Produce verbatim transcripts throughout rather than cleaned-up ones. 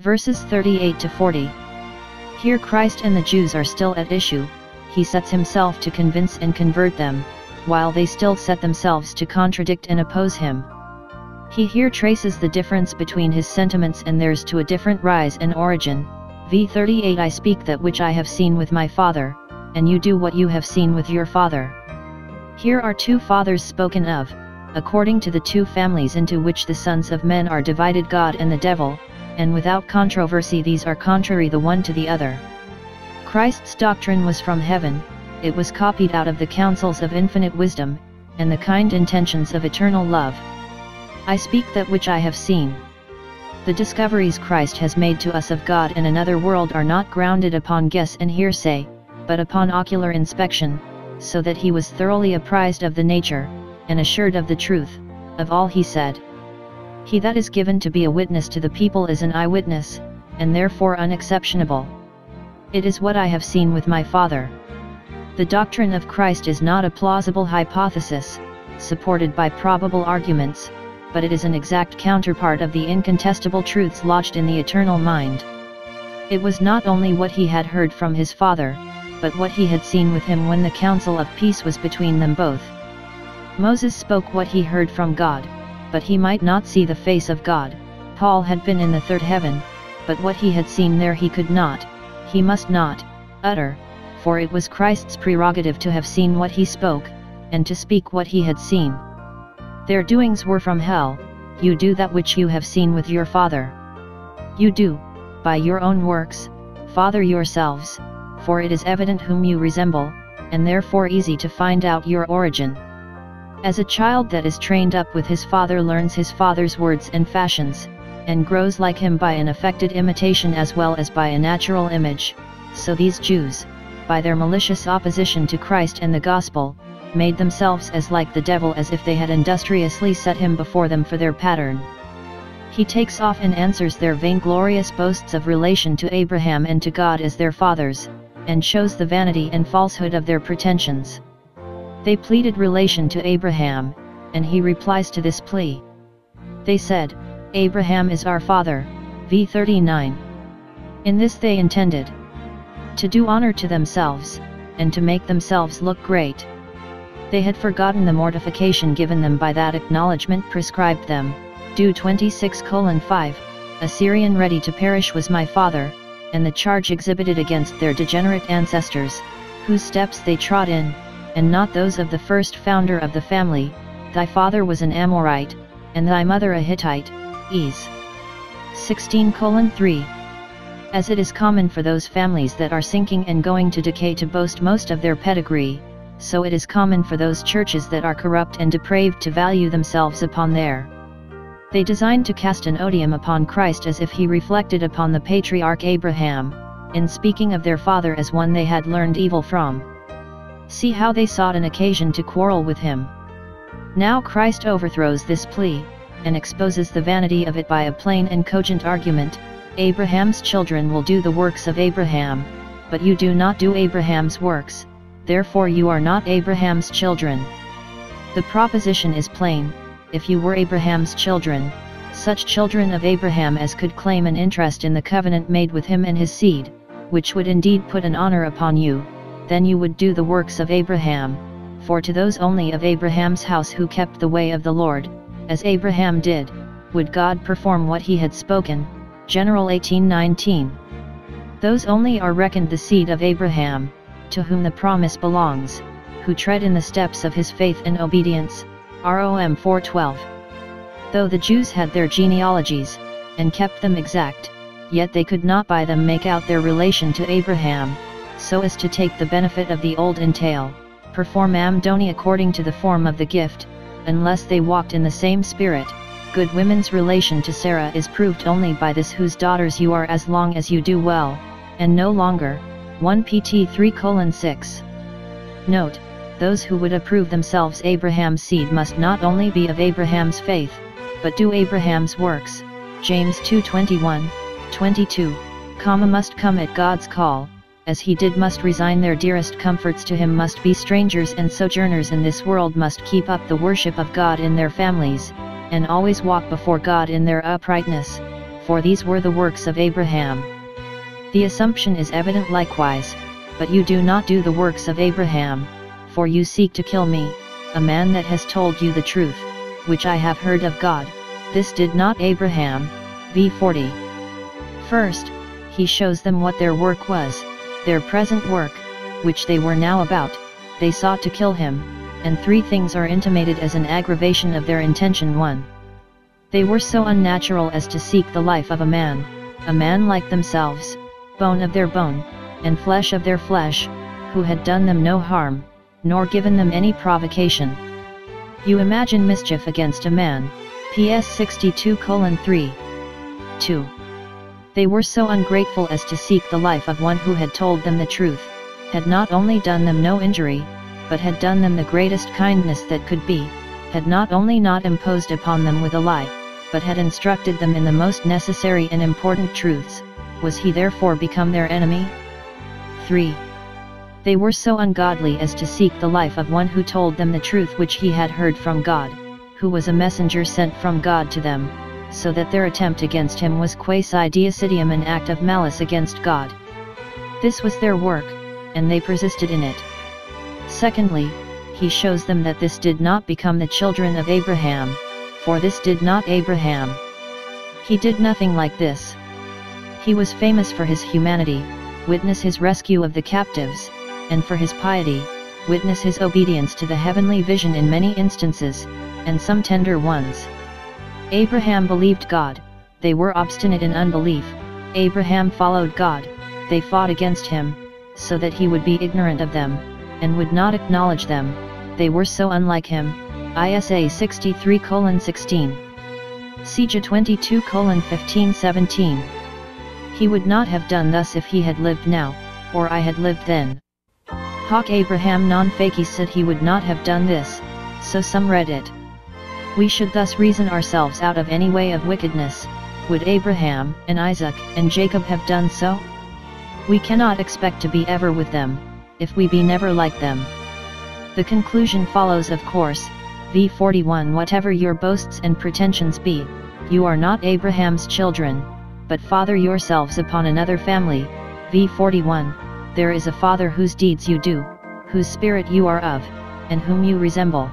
Verses thirty-eight to forty. Here Christ and the Jews are still at issue. He sets himself to convince and convert them, while they still set themselves to contradict and oppose him. He here traces the difference between his sentiments and theirs to a different rise and origin. V thirty-eight I speak that which I have seen with my Father, and you do what you have seen with your father. Here are two fathers spoken of, according to the two families into which the sons of men are divided, God and the devil, and without controversy these are contrary the one to the other. Christ's doctrine was from heaven, it was copied out of the counsels of infinite wisdom, and the kind intentions of eternal love. I speak that which I have seen. The discoveries Christ has made to us of God in another world are not grounded upon guess and hearsay, but upon ocular inspection, so that he was thoroughly apprised of the nature, and assured of the truth, of all he said. He that is given to be a witness to the people is an eyewitness, and therefore unexceptionable. It is what I have seen with my Father. The doctrine of Christ is not a plausible hypothesis, supported by probable arguments, but it is an exact counterpart of the incontestable truths lodged in the eternal mind. It was not only what he had heard from his Father, but what he had seen with him when the counsel of peace was between them both. Moses spoke what he heard from God, but he might not see the face of God. Paul had been in the third heaven, but what he had seen there he could not, he must not, utter, for it was Christ's prerogative to have seen what he spoke, and to speak what he had seen. Their doings were from hell. You do that which you have seen with your father. You do, by your own works, father yourselves, for it is evident whom you resemble, and therefore easy to find out your origin. As a child that is trained up with his father learns his father's words and fashions, and grows like him by an affected imitation as well as by a natural image, so these Jews, by their malicious opposition to Christ and the gospel, made themselves as like the devil as if they had industriously set him before them for their pattern. He takes off and answers their vainglorious boasts of relation to Abraham and to God as their fathers, and shows the vanity and falsehood of their pretensions. They pleaded relation to Abraham, and he replies to this plea. They said, Abraham is our father, v thirty-nine. In this they intended to do honor to themselves, and to make themselves look great. They had forgotten the mortification given them by that acknowledgment prescribed them. Do twenty-six colon five, a Syrian ready to perish was my father, and the charge exhibited against their degenerate ancestors, whose steps they trod in, and not those of the first founder of the family. Thy father was an Amorite, and thy mother a Hittite. Es. sixteen colon three. As it is common for those families that are sinking and going to decay to boast most of their pedigree, so it is common for those churches that are corrupt and depraved to value themselves upon their. They designed to cast an odium upon Christ as if he reflected upon the patriarch Abraham, in speaking of their father as one they had learned evil from. See how they sought an occasion to quarrel with him. Now Christ overthrows this plea, and exposes the vanity of it by a plain and cogent argument. Abraham's children will do the works of Abraham, but you do not do Abraham's works, therefore you are not Abraham's children. The proposition is plain. If you were Abraham's children, such children of Abraham as could claim an interest in the covenant made with him and his seed, which would indeed put an honor upon you, then you would do the works of Abraham, for to those only of Abraham's house who kept the way of the Lord, as Abraham did, would God perform what he had spoken. General eighteen nineteen. Those only are reckoned the seed of Abraham, to whom the promise belongs, who tread in the steps of his faith and obedience. Rom four twelve. Though the Jews had their genealogies, and kept them exact, yet they could not by them make out their relation to Abraham, so as to take the benefit of the old entail, perform amdoni according to the form of the gift, unless they walked in the same spirit. Good women's relation to Sarah is proved only by this, whose daughters you are as long as you do well, and no longer. First Peter three colon six. Note, those who would approve themselves Abraham's seed must not only be of Abraham's faith, but do Abraham's works. James two twenty-one, twenty-two, comma must come at God's call, as he did must resign their dearest comforts to him, must be strangers and sojourners in this world, must keep up the worship of God in their families, and always walk before God in their uprightness. for these were the works of Abraham. The assumption is evident likewise, but you do not do the works of Abraham, for you seek to kill me, a man that has told you the truth, which I have heard of God. This did not Abraham. Verse forty. First, he shows them what their work was, their present work, which they were now about. They sought to kill him, and three things are intimated as an aggravation of their intention. one. They were so unnatural as to seek the life of a man, a man like themselves, bone of their bone, and flesh of their flesh, who had done them no harm, nor given them any provocation. You imagine mischief against a man. P S sixty-two colon three. two. They were so ungrateful as to seek the life of one who had told them the truth, had not only done them no injury, but had done them the greatest kindness that could be, had not only not imposed upon them with a lie, but had instructed them in the most necessary and important truths. Was he therefore become their enemy? three. They were so ungodly as to seek the life of one who told them the truth which he had heard from God, who was a messenger sent from God to them, so that their attempt against him was quasi deicidium, an act of malice against God. This was their work, and they persisted in it. Secondly, he shows them that this did not become the children of Abraham, for this did not Abraham. He did nothing like this. He was famous for his humanity, witness his rescue of the captives, and for his piety, witness his obedience to the heavenly vision in many instances, and some tender ones. Abraham believed God, they were obstinate in unbelief. Abraham followed God, they fought against him, so that he would be ignorant of them, and would not acknowledge them. They were so unlike him. Isa sixty-three colon sixteen. Sijah twenty-two colon fifteen seventeen. He would not have done thus if he had lived now, or I had lived then. Hoc Abraham non facie said he would not have done this, so some read it. We should thus reason ourselves out of any way of wickedness. Would Abraham, and Isaac, and Jacob have done so? We cannot expect to be ever with them, if we be never like them. The conclusion follows of course. Verse forty-one. Whatever your boasts and pretensions be, you are not Abraham's children, but father yourselves upon another family. Verse forty-one. There is a father whose deeds you do, whose spirit you are of, and whom you resemble.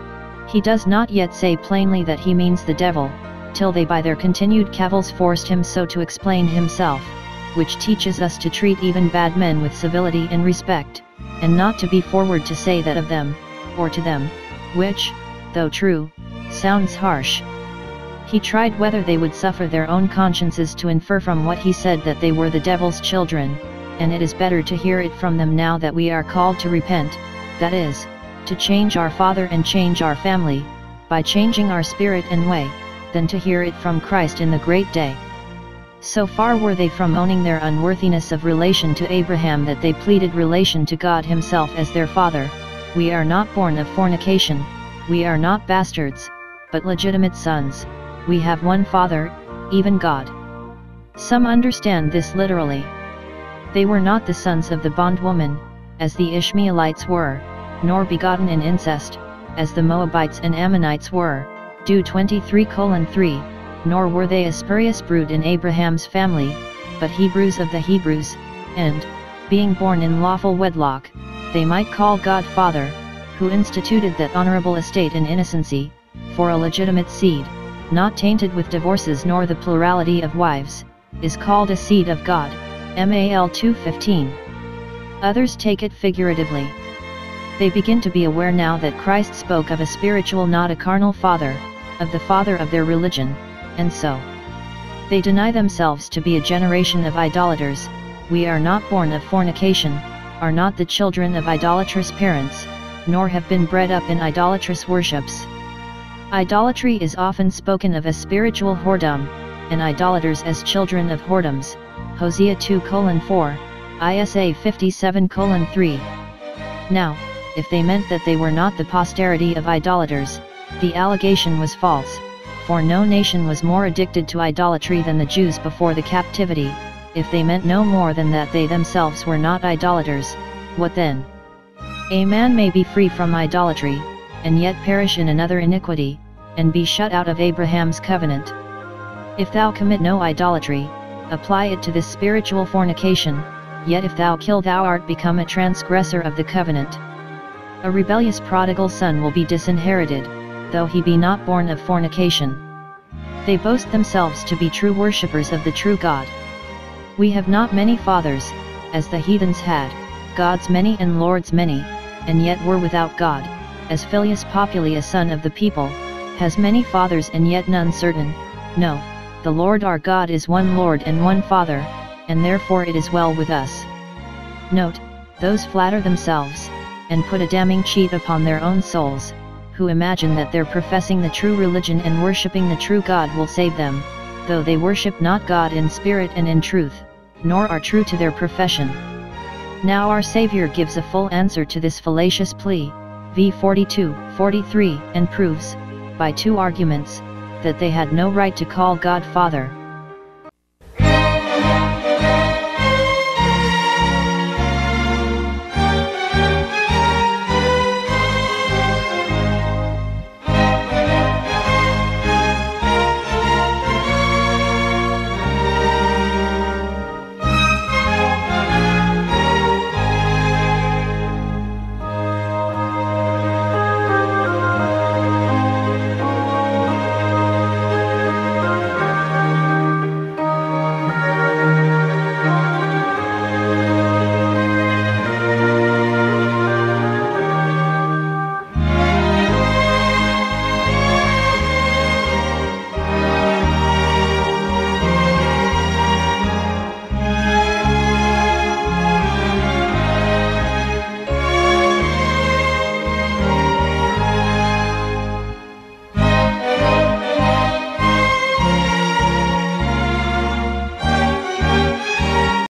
He does not yet say plainly that he means the devil, till they by their continued cavils forced him so to explain himself, which teaches us to treat even bad men with civility and respect, and not to be forward to say that of them, or to them, which, though true, sounds harsh. He tried whether they would suffer their own consciences to infer from what he said that they were the devil's children, and it is better to hear it from them now that we are called to repent, that is, to change our father and change our family, by changing our spirit and way, than to hear it from Christ in the great day. So far were they from owning their unworthiness of relation to Abraham that they pleaded relation to God himself as their father. We are not born of fornication, we are not bastards, but legitimate sons, we have one Father, even God. Some understand this literally. They were not the sons of the bondwoman, as the Ishmaelites were, nor begotten in incest, as the Moabites and Ammonites were. Jude twenty-three colon three. Nor were they a spurious brood in Abraham's family, but Hebrews of the Hebrews, and, being born in lawful wedlock, they might call God Father, who instituted that honorable estate in innocency, for a legitimate seed, not tainted with divorces nor the plurality of wives, is called a seed of God. Mal two fifteen. Others take it figuratively. They begin to be aware now that Christ spoke of a spiritual, not a carnal father, of the father of their religion, and so they deny themselves to be a generation of idolaters. We are not born of fornication, are not the children of idolatrous parents, nor have been bred up in idolatrous worships. Idolatry is often spoken of as spiritual whoredom, and idolaters as children of whoredoms. Hosea two colon four, Isa fifty-seven colon three. Now, if they meant that they were not the posterity of idolaters, the allegation was false, for no nation was more addicted to idolatry than the Jews before the captivity. If they meant no more than that they themselves were not idolaters, what then? A man may be free from idolatry, and yet perish in another iniquity, and be shut out of Abraham's covenant. If thou commit no idolatry, apply it to this spiritual fornication, yet if thou kill thou art become a transgressor of the covenant. A rebellious prodigal son will be disinherited, though he be not born of fornication. They boast themselves to be true worshippers of the true God. We have not many fathers, as the heathens had, gods many and lords many, and yet were without God, as Filius Populi a son of the people, has many fathers and yet none certain. No, the Lord our God is one Lord and one Father, and therefore it is well with us. Note, those flatter themselves, and put a damning cheat upon their own souls, who imagine that their professing the true religion and worshipping the true God will save them, though they worship not God in spirit and in truth, nor are true to their profession. Now our Saviour gives a full answer to this fallacious plea, verse forty-two, forty-three, and proves, by two arguments, that they had no right to call God Father,